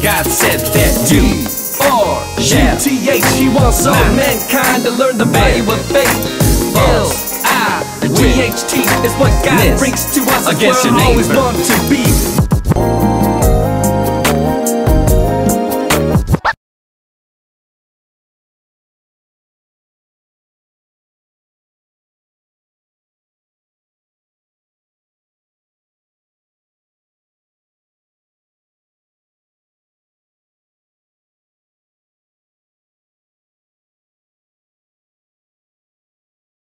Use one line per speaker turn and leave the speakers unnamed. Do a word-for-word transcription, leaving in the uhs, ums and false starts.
God said that you or G T H, he wants all mankind to learn the value of faith. L I G H T is what God brings to us. Against your neighbor. Always want to be